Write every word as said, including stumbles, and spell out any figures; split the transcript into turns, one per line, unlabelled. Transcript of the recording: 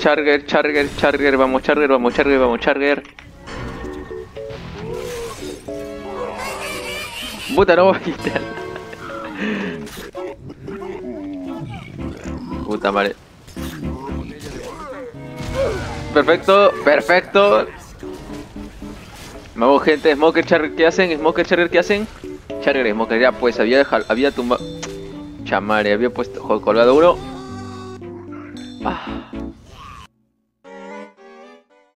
Charger, Charger, Charger, vamos Charger, vamos Charger, vamos Charger. Puta, no, puta madre. Perfecto, perfecto. Vamos, gente, Smoker, Charger, ¿qué hacen? Smoker, Charger, ¿qué hacen? Charger, Smoker, ya pues, había dejado, había tumbado. Chamare, había puesto, joder, colgado uno. Ah.